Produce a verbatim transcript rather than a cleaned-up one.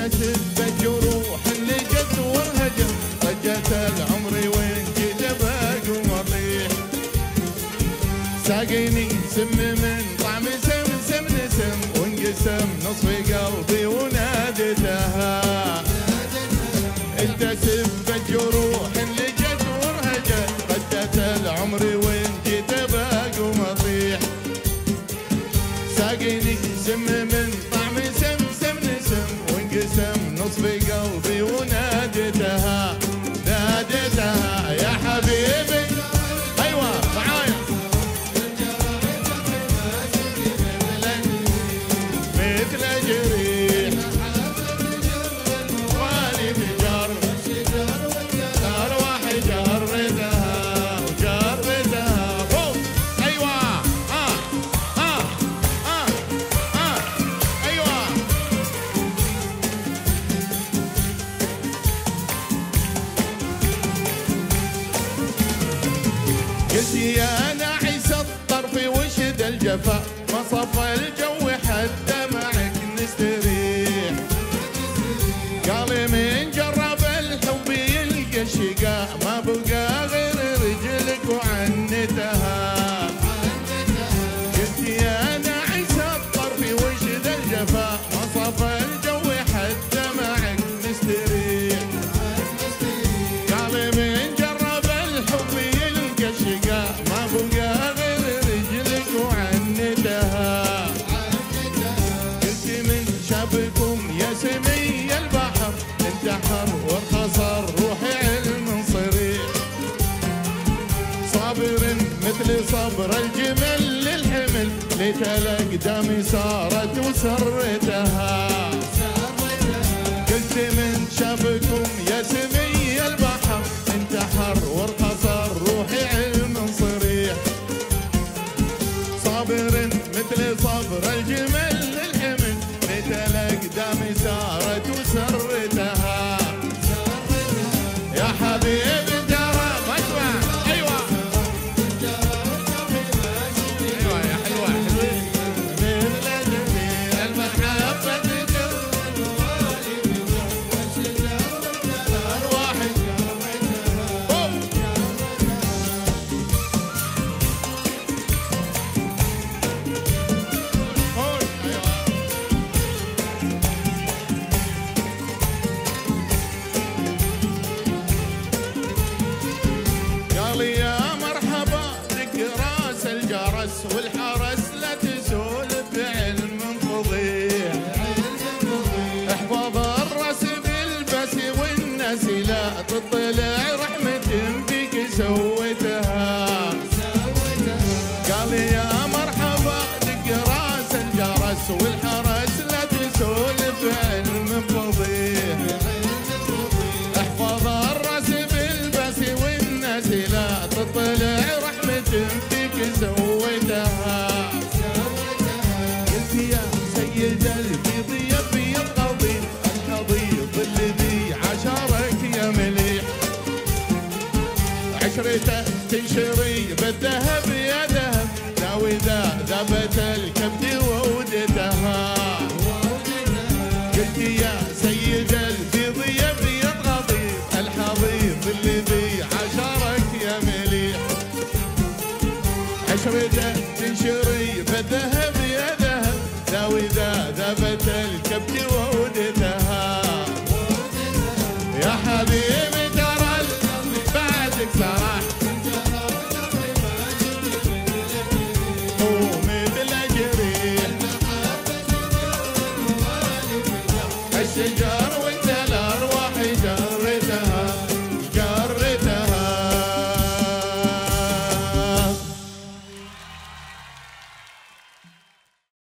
سبت جروح اللي جت وارهجت ضجت العمر وين جيت باقي ومطيح ساقيني سم من طعم سم سم نسم وانقسم نصف قلبي وناديتها انت سبت جروح اللي جت وارهجت ضجت العمر وين جيت باقي ومطيح ساقيني سم من طعم سم سم نسم وانقسم نصف قلبي وناديتها ناديتها يا حبيبي ايوه معايا مثل جريح والي بجر ارواح جردها وجردها فوق ايوه اه اه اه اه ايوه قلت يا ناعس الطرف وشد الجفا ما صفى الجو حتى معك نستريح قال من جرب الحب يلقى الشقاء ما بقى غير رجلك وعنتها قلت يا ناعس الطرف وشد الجفا ما صفى الجو حتى معك نستريح قال من جرب الحب يلقى الشقاء ما بقى غير رجلك وعنتها قلت من شافكم يا سمي البحر انتحر وانخسر روحي علم صريح صابر مثل صبر الجمل للحمل ليت الاقدام صارت وسرتها قلت من شافكم يا سمي البحر انتحر وانخسر روحي علم صريح صابر مثل صبر الجمل للحمل ليت الاقدام صارت وسرتها يا حبيبي ترى اسمع ايوه ايوه يا حلوه حلوين مثل جميل المحبه تجر ارواح قال يا مرحبا لك راس الجرس والحرس لا تسولف علم فضيح احفظ الراس بالبس والناس لا تطلع رحمة فيك سويتها قال يا مرحبا لك راس الجرس والحرس لا تسولف علم فضيح احفظ الراس بالبس والناس لا تطلع رحمة فيك سويتها قلت يا سيد البيض يا بيض قضيب الحضيض الذي عشرك يا مليح عشرته تنشري بالذهب يا ذهب لا واذا ذبت الكبد وودتها قلت يا سيد البيض يا بيض قضيب الحضيض الذي عشرك يا مليح عشرته تنشري بالذهب يا ذهب لا واذا ذبت الكبد وودتها يا حبيبي ترى بعدك سراح ومثل جريح الشجار